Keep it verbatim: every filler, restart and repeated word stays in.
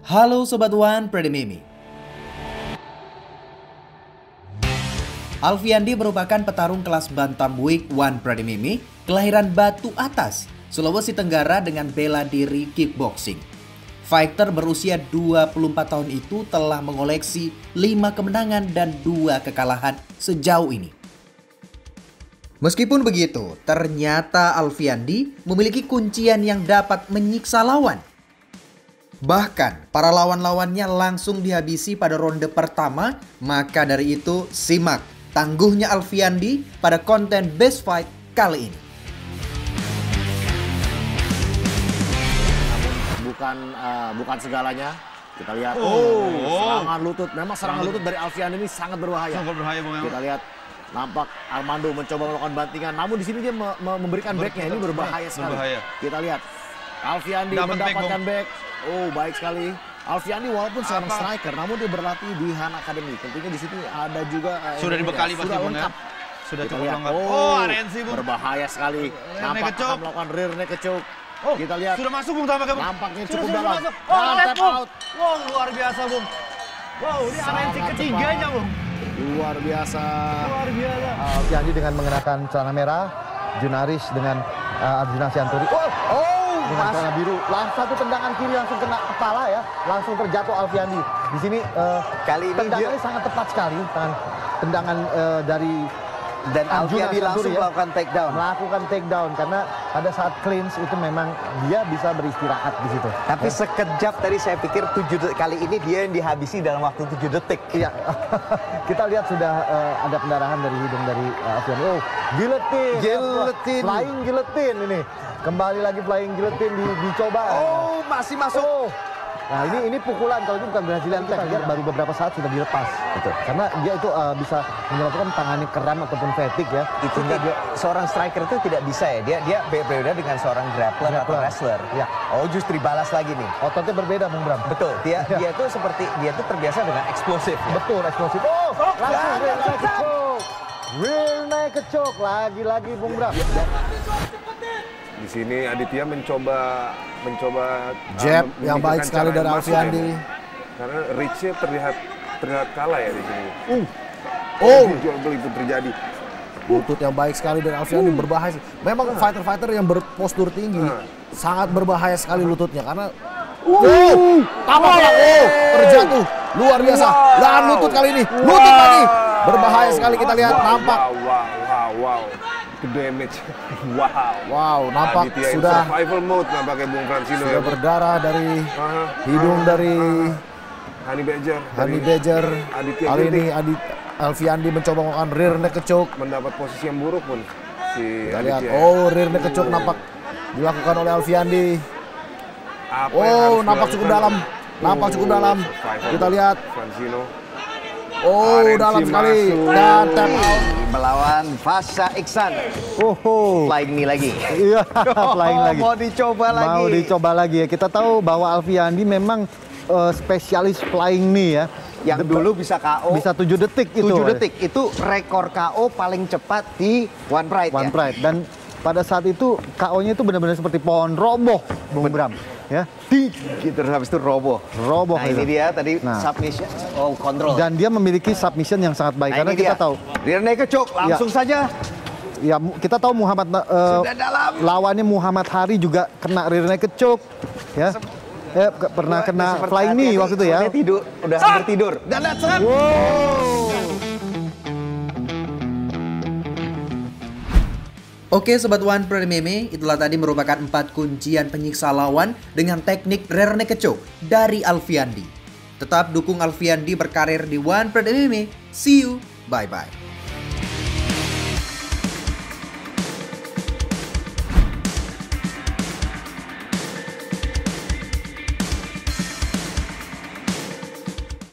Halo Sobat One Predimimi. Alfiandi merupakan petarung kelas bantamweight One Predimimi, kelahiran Batu Atas, Sulawesi Tenggara dengan bela diri kickboxing. Fighter berusia dua puluh empat tahun itu telah mengoleksi lima kemenangan dan dua kekalahan sejauh ini. Meskipun begitu, ternyata Alfiandi memiliki kuncian yang dapat menyiksa lawan. Bahkan, para lawan-lawannya langsung dihabisi pada ronde pertama. Maka dari itu, simak tangguhnya Alfiandi pada konten Best Fight kali ini. Bukan uh, bukan segalanya. Kita lihat oh, oh. serangan lutut. Memang serangan lutut dari Alfiandi ini sangat berbahaya. Sangat berbahaya, Bang. Kita lihat nampak Armando mencoba melakukan bantingan. Namun di sini dia me me memberikan backnya. Ini berbahaya sekali. Berbahaya. Kita lihat Alfiandi Dapat mendapatkan back. back. Oh, baik sekali. Alfiandi walaupun seorang Apa? striker, namun dia berlatih di Han Academy. Tentunya di sini ada juga uh, sudah dibekali ya, pasti sudah Bang, lengkap. Ya? Sudah Kita cukup lihat. lengkap. Oh, oh Arensi, Bung. Berbahaya sekali. Rear Nampak akan melakukan rear naked choke. Oh, kita lihat. Sudah masuk Bung tampaknya. Nampaknya sudah, cukup sudah dalam. Masuk. Oh, dan tap out. Wow, luar biasa, Bung. Wow, ini Arensi ketiganya, Bung. Luar biasa. Luar biasa. Alfiandi dengan mengenakan celana merah, Junaris dengan uh, Arjuna Sianturi. Oh, oh. Dengan celana biru, langsung satu tendangan kiri langsung kena kepala ya, langsung terjatuh Alfiandi. Di sini uh, kali ini tendangannya dia sangat tepat sekali, tendangan uh, dari dan Alfiandi langsung ya, melakukan take down. Melakukan take down karena pada saat clinch itu memang dia bisa beristirahat di situ. Tapi ya. sekejap tadi saya pikir tujuh detik, kali ini dia yang dihabisi dalam waktu tujuh detik. Iya. Kita lihat sudah uh, ada pendarahan dari hidung dari uh, Alfiandi. Oh, guillotine. Guillotine. Flying guillotine ini. Kembali lagi flying guillotine di, dicoba. Oh, masih masuk. Oh. Nah, ini ini pukulan, kalau itu bukan Brazilian tag, dia baru beberapa saat sudah dilepas. Betul. Karena dia itu uh, bisa menyebabkan tangannya kram ataupun fatigue ya. Itu dia, seorang striker itu tidak bisa ya. Dia dia berbeda dengan seorang grappler, grappler. atau wrestler. Ya. Oh, justru dibalas lagi nih. Ototnya berbeda, Bung Bram. Betul. Dia ya. dia tuh seperti dia tuh terbiasa dengan eksplosif. Ya? Betul, eksplosif. Oh, oh langsung rear naked choke. Rear naked choke lagi-lagi Bung Bram. Ya. Di sini Aditya mencoba mencoba jab uh, yang baik sekali dari Alfiandi. Karena reach-nya terlihat terlihat kalah ya di sini. Uh. Oh, jual beli itu terjadi. Lutut yang baik sekali dari Alfiandi uh. berbahaya. Memang fighter-fighter yang berpostur tinggi uh. sangat berbahaya sekali lututnya karena uh. oh, tampaklah oh, terjatuh luar biasa. Wow. Dan lutut kali ini, lutut wow. lagi berbahaya sekali kita lihat wow. nampak. Wow, wow, wow, wow. Damage. Wow. Wow, nampak Aditya sudah survival mode nampaknya Bung Francino sudah ya. berdarah dari uh-huh. hidung uh-huh. dari uh-huh. Honey Badger. Honey Badger. Aditya Kali ini Adit Alfiandi mencoba melakukan rear naked choke. Mendapat posisi yang buruk pun si kita Aditya. lihat, oh rear naked choke nampak dilakukan oleh Alfiandi. Apa oh, nampak cukup dalam. Nampak cukup dalam. Kita lihat. Francino. Oh, Arensi dalam sekali. Dan tap out. Melawan Fasha Iksan. Oh, oh. Flying knee lagi. Iya, flying oh, lagi. Mau dicoba lagi. Mau dicoba lagi ya. Kita tahu bahwa Alfiandi memang uh, spesialis flying knee ya. Yang De dulu bisa K O. Bisa tujuh detik itu. tujuh detik. Itu rekor K O paling cepat di One Pride One ya. Pride. Dan pada saat itu K O-nya itu benar-benar seperti pohon roboh, Bung Bram. Ya, di gitu habis itu roboh. Roboh. Nah, itu. ini dia tadi nah. submission. Oh, kontrol. Dan dia memiliki submission yang sangat baik nah, karena kita dia. tahu. Rear naked choke langsung ya. saja. Ya, kita tahu Muhammad uh, lawannya Muhammad Hari juga kena rear naked choke. Ya. Eh, pernah Wah, kena flying knee waktu itu ya. Dia tidur, udah hampir tidur. Dan that's wow. Oke Sobat One Predimimi, itulah tadi merupakan empat kuncian penyiksa lawan dengan teknik rear naked choke dari Alfiandi. Tetap dukung Alfiandi berkarir di One Predimimi. See you, bye-bye.